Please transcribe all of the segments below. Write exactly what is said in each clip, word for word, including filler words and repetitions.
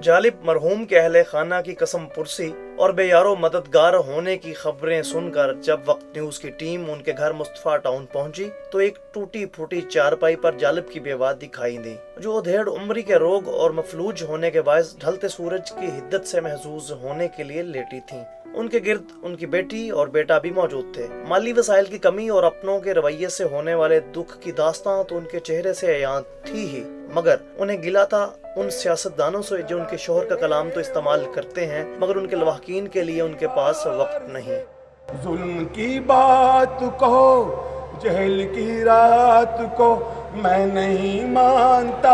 जालिब मरहूम के अहले खाना की कसम पुरसी और बेयारो मददगार होने की खबरें सुनकर जब वक्त न्यूज की टीम उनके घर मुस्तफा टाउन पहुंची तो एक टूटी फूटी चारपाई पर जालिब की बेवा दिखाई दी, जो अधेड़ उम्री के रोग और मफलूज होने के बायस ढलते सूरज की हिद्दत से महजूज होने के लिए लेटी थीं। उनके गिर्द उनकी बेटी और बेटा भी मौजूद थे। माली वसाइल की कमी और अपनों के रवैये से होने वाले दुख की दास्तां तो उनके चेहरे से अयान थी ही, मगर उन्हें गिला था उन सियासतदानों से जो उनके शोहर का कलाम तो इस्तेमाल करते हैं मगर उनके लवाहकीन के लिए उनके पास वक्त नहीं। जुल्म की बात कहो, जहल की रात को मैं नहीं मानता,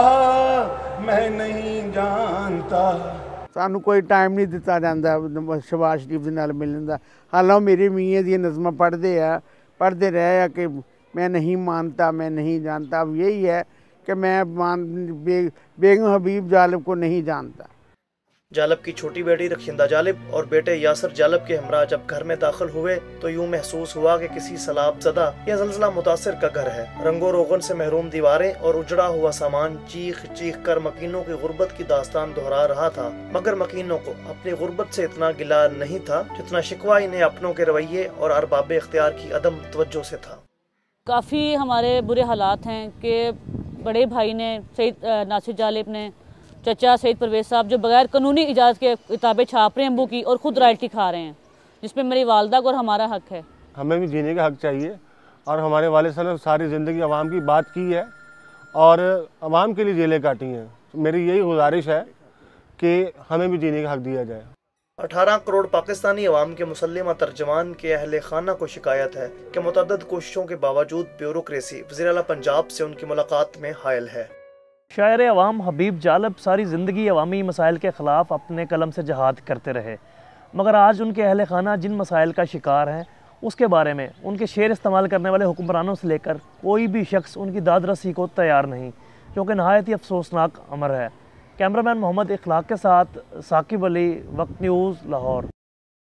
मैं नहीं जानता। सानू कोई टाइम नहीं दिता जाता शहबाज शरीफ के नाल मिलने का। हालांकि मेरे मीए दी नज़मां पढ़ते हैं पढ़ते रहे हैं कि मैं नहीं मानता, मैं नहीं जानता। अब यही है कि मैं मान बे, बेगम हबीब जालिब को नहीं जानता। जालिब की छोटी बेटी रखिंदा जालिब और बेटे यासर जालिब के हमरा जब घर में दाखिल हुए तो यूं महसूस हुआ कि किसी सैलाब ज़दा या ज़ल्ज़ला मुतासिर का घर है। रंगो रोगन से महरूम दीवारें और उजड़ा हुआ सामान चीख चीख कर मकीनों की गुर्बत की दास्तान दोहरा रहा था, मगर मकीनों को अपनी गुर्बत से इतना गिला नहीं था जितना शिकवा इन्हें अपनों के रवैये और अरबाब इख्तियार की अदम तवज्जो से था। काफ़ी हमारे बुरे हालात हैं कि बड़े भाई ने सईद नासिर जालिब ने, चचा सईद परवेज साहब जो बगैर कानूनी इजाज़त के किताबें छाप रहे हैं अम्बू की और ख़ुद रॉयल्टी खा रहे हैं, जिसमें मेरी वालदा को और हमारा हक है। हमें भी जीने का हक चाहिए और हमारे वालिद साहब ने सारी ज़िंदगी आवाम की बात की है और आवाम के लिए जेलें काटी हैं। मेरी यही गुजारिश है कि हमें भी जीने का हक दिया जाए। अठारह करोड़ पाकिस्तानी अवाम के मुसल्लिमा तर्जमान के अहले खाना को शिकायत है कि मुतअद्दिद कोशिशों के बावजूद ब्यूरोक्रेसी वज़ीर आला पंजाब से उनकी मुलाकात में हायल है। शायर अवाम हबीब जालिब सारी ज़िंदगी अवामी मसाइल के ख़िलाफ़ अपने कलम से जहाद करते रहे, मगर आज उनके अहले खाना जिन मसाइल का शिकार हैं उसके बारे में उनके शेर इस्तेमाल करने वाले हुक्मरानों से लेकर कोई भी शख्स उनकी दाद रसी को तैयार नहीं, जो कि नहायत ही अफसोसनाक अमर है। कैमरामैन मोहम्मद इखलाक के साथ साकिब अली, वक्त न्यूज़, लाहौर।